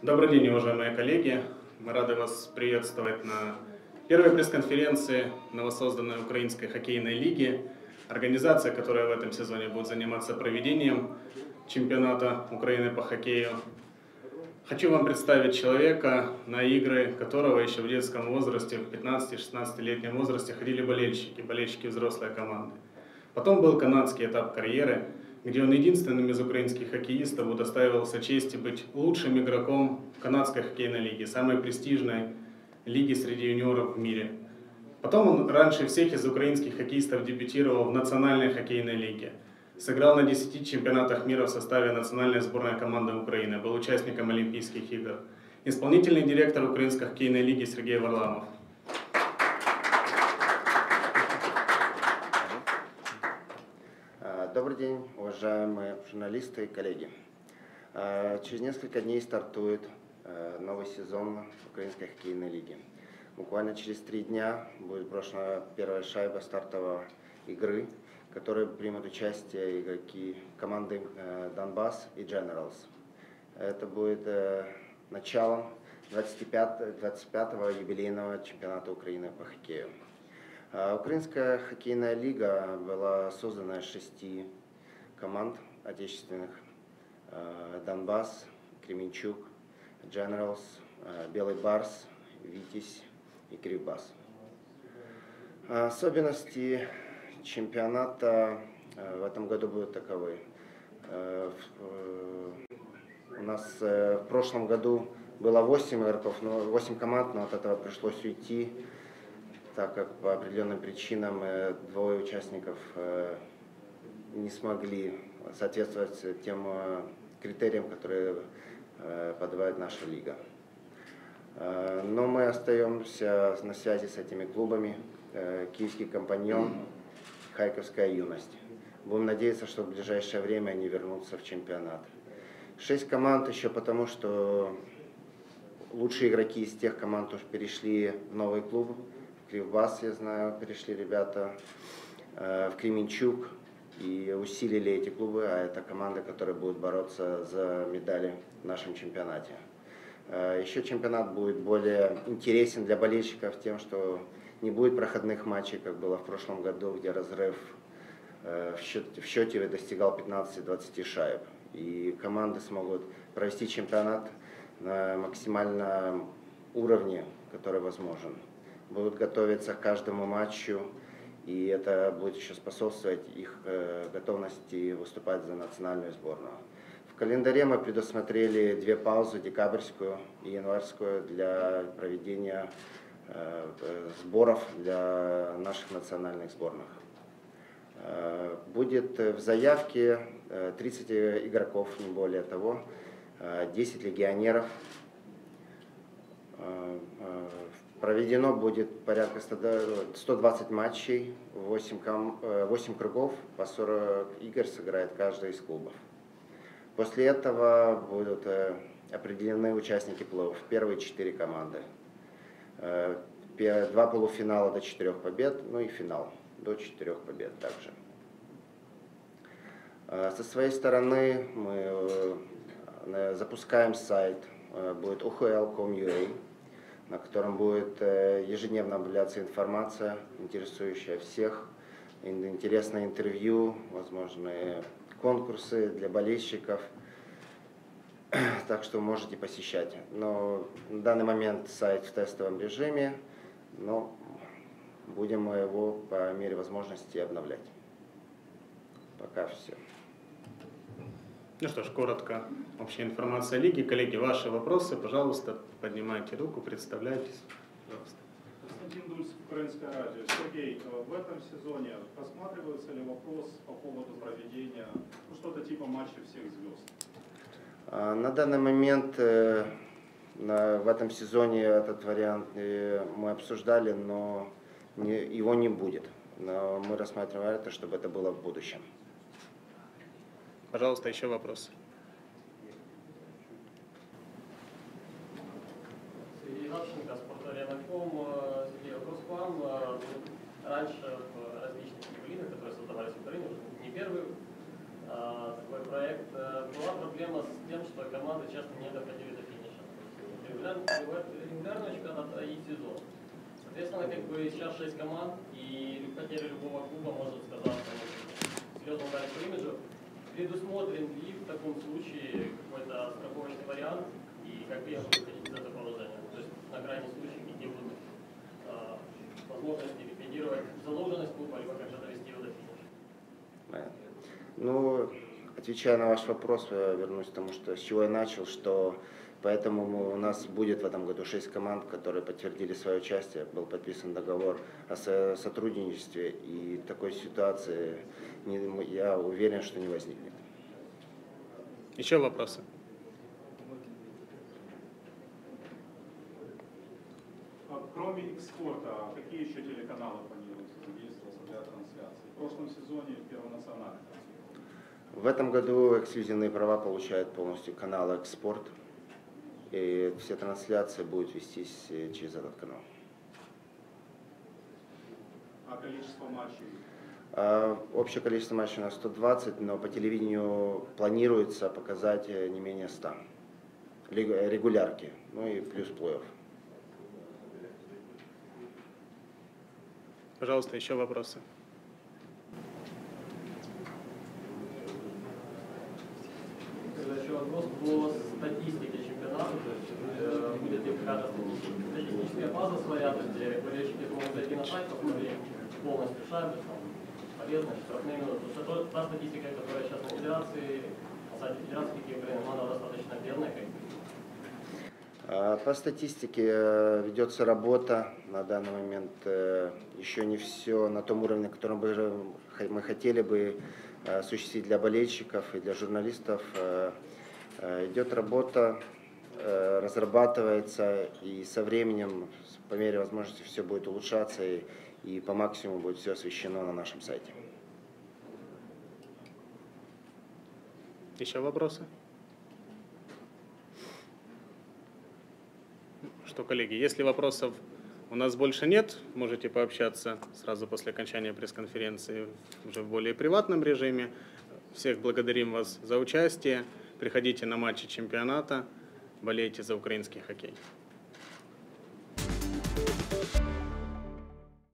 Добрый день, уважаемые коллеги. Мы рады вас приветствовать на первой пресс-конференции новосозданной Украинской хоккейной лиги, организация, которая в этом сезоне будет заниматься проведением чемпионата Украины по хоккею. Хочу вам представить человека, на игры которого еще в детском возрасте, в 15-16-летнем возрасте ходили болельщики взрослой команды. Потом был канадский этап карьеры, где он единственным из украинских хоккеистов удостаивался чести быть лучшим игроком канадской хоккейной лиги, самой престижной лиги среди юниоров в мире. Потом он раньше всех из украинских хоккеистов дебютировал в национальной хоккейной лиге. Сыграл на 10 чемпионатах мира в составе национальной сборной команды Украины, был участником Олимпийских игр. Исполнительный директор Украинской хоккейной лиги Сергей Варламов. Добрый день, уважаемые журналисты и коллеги. Через несколько дней стартует новый сезон Украинской хоккейной лиги. Буквально через 3 дня будет брошена первая шайба стартовой игры, в которой примут участие игроки команды Донбасс и Generals. Это будет началом 25-го юбилейного чемпионата Украины по хоккею. Украинская хоккейная лига была создана из 6 команд отечественных: Донбасс, Кременчуг, Generals, Белый Барс, Витязь и Кривбас. Особенности чемпионата в этом году будут таковы. У нас в прошлом году было 8 игроков, 8 команд, но от этого пришлось уйти, так как по определенным причинам 2 участников не смогли соответствовать тем критериям, которые подавает наша лига. Но мы остаемся на связи с этими клубами: Киевский Компаньон, Харьковская Юность. Будем надеяться, что в ближайшее время они вернутся в чемпионат. 6 команд еще потому, что лучшие игроки из тех команд уже перешли в новый клуб. В Кривбас, я знаю, перешли ребята, в Кременчуг, и усилили эти клубы, а это команды, которые будут бороться за медали в нашем чемпионате. Еще чемпионат будет более интересен для болельщиков тем, что не будет проходных матчей, как было в прошлом году, где разрыв в счете достигал 15-20 шайб. И команды смогут провести чемпионат на максимальном уровне, который возможен. Будут готовиться к каждому матчу, и это будет еще способствовать их готовности выступать за национальную сборную. В календаре мы предусмотрели 2 паузы, декабрьскую и январскую, для проведения сборов для наших национальных сборных. Будет в заявке 30 игроков, не более того, 10 легионеров. Проведено будет порядка 120 матчей, 8 кругов, по 40 игр сыграет каждый из клубов. После этого будут определены участники плей-офф, первые 4 команды. 2 полуфинала до 4 побед, ну и финал до 4 побед также. Со своей стороны мы запускаем сайт, будет ohl.com.ua, на котором будет ежедневно обновляться информация, интересующая всех, интересное интервью, возможные конкурсы для болельщиков, так что можете посещать. Но на данный момент сайт в тестовом режиме, но будем его по мере возможности обновлять. Пока все. Ну что ж, коротко общая информация о лиге. Коллеги, ваши вопросы, пожалуйста, поднимайте руку, представляйтесь. Пожалуйста. Константин Дульцев, Украинское радио. Сергей, в этом сезоне рассматривается ли вопрос по поводу проведения что-то типа матча всех звезд? На данный момент в этом сезоне этот вариант мы обсуждали, но его не будет. Но мы рассматриваем это, чтобы это было в будущем. Пожалуйста, еще вопросы. Сергей Лапченко, Спорт.Арена.ком. Сергей, вопрос к вам. Раньше в различных юбилейных, которые создавались в Украине, уже не первый такой проект, была проблема с тем, что команды часто не доходили до финиша. регулярного чемпионата и сезон. Соответственно, как бы сейчас 6 команд, и потеря любого клуба может сказаться серьезно ударить по имиджу. Предусмотрен ли в таком случае какой-то страховочный вариант, и как вы выходить из этого положения? То есть на крайний случай какие будут возможности ликвидировать задолженность клуба, либо как-то довести его до финиша? Ну, отвечая на ваш вопрос, я вернусь к тому, с чего я начал, что поэтому у нас будет в этом году 6 команд, которые подтвердили свое участие. Был подписан договор о сотрудничестве, и такой ситуации, я уверен, что не возникнет. Еще вопросы? Кроме экспорта, какие еще телеканалы планируются задействоваться для трансляции? В прошлом сезоне Первонациональный. В этом году эксклюзивные права получает полностью канал «Экспорт», и все трансляции будут вестись через этот канал. А количество матчей? Общее количество матчей у нас 120, но по телевидению планируется показать не менее 100 регулярки, ну и плюс плей-офф. Пожалуйста, еще вопросы? Еще вопрос по статистике чемпионата. То есть, будет ли какая-то статистическая база своя, то есть, где болельщики смогут зайти на сайт, посмотреть полностью шайбы, полезность, штрафные минуты. Потому что та статистика, которая сейчас на федерации, на сайте федерации, какие Украины, она достаточно бедная. По статистике ведется работа. На данный момент еще не все на том уровне, которым мы хотели бы осуществить для болельщиков и для журналистов. Идет работа, разрабатывается, и со временем, по мере возможности, все будет улучшаться, и по максимуму будет все освещено на нашем сайте. Еще вопросы? Что, коллеги, если вопросов у нас больше нет, можете пообщаться сразу после окончания пресс-конференции уже в более приватном режиме. Всех благодарим вас за участие. Приходите на матчи чемпионата, болейте за украинский хоккей.